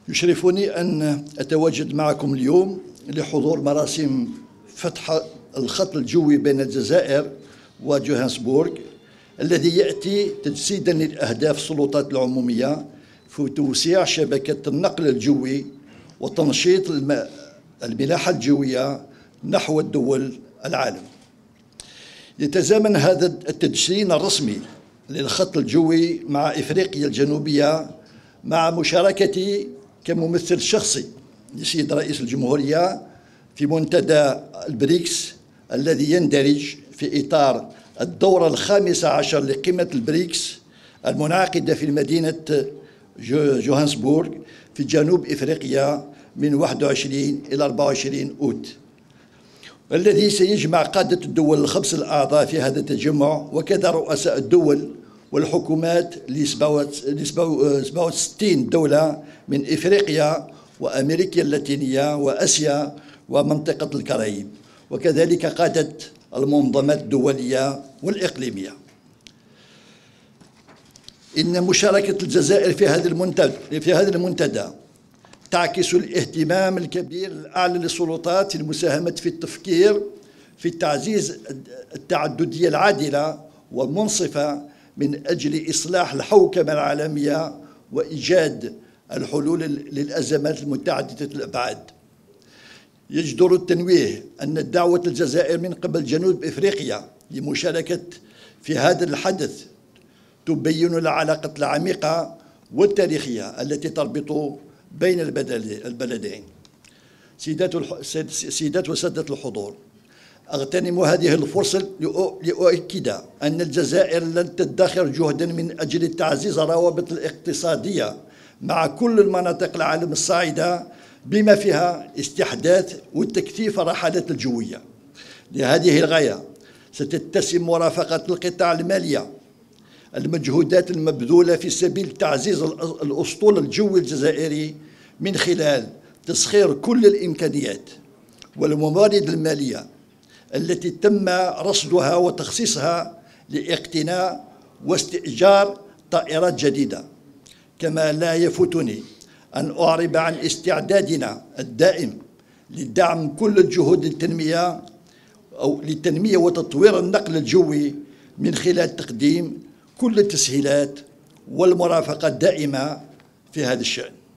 يشرفني أن أتواجد معكم اليوم لحضور مراسم فتح الخط الجوي بين الجزائر وجوهانسبورغ، الذي يأتي تجسيدا لأهداف السلطات العمومية في توسيع شبكة النقل الجوي وتنشيط الملاحة الجوية نحو الدول العالم. يتزامن هذا التدشين الرسمي للخط الجوي مع إفريقيا الجنوبية مع مشاركتي كممثل شخصي لسيد رئيس الجمهورية في منتدى البريكس الذي يندرج في إطار الدورة الخامسة عشر لقمة البريكس المنعقدة في مدينة جوهانسبورغ في جنوب إفريقيا من 21 إلى 24 أوت، والذي سيجمع قادة الدول الخمس الأعضاء في هذا التجمع وكذا رؤساء الدول والحكومات ل 67 دولة من إفريقيا وأمريكا اللاتينية وآسيا ومنطقة الكاريب، وكذلك قادة المنظمات الدولية والإقليمية. إن مشاركة الجزائر في هذا المنتدى تعكس الاهتمام الكبير الأعلى للسلطات في المساهمة في التفكير في تعزيز التعددية العادلة والمنصفة من أجل إصلاح الحوكمة العالمية وإيجاد الحلول للأزمات المتعددة الأبعاد. يجدر التنويه أن دعوة الجزائر من قبل جنوب إفريقيا لمشاركة في هذا الحدث تبين العلاقة العميقة والتاريخية التي تربط بين البلدين. سيدات وسادة الحضور، أغتنم هذه الفرصة لأؤكد أن الجزائر لن تدخر جهدا من أجل تعزيز الروابط الاقتصادية مع كل المناطق العالم الصاعدة بما فيها استحداث وتكثيف الرحلات الجوية. لهذه الغاية ستتسم مرافقة القطاع المالية المجهودات المبذولة في سبيل تعزيز الأسطول الجوي الجزائري من خلال تسخير كل الإمكانيات والموارد المالية التي تم رصدها وتخصيصها لاقتناء واستئجار طائرات جديدة. كما لا يفوتني أن أعرب عن استعدادنا الدائم لدعم كل الجهود للتنمية وتطوير النقل الجوي من خلال تقديم كل التسهيلات والمرافقة الدائمة في هذا الشأن.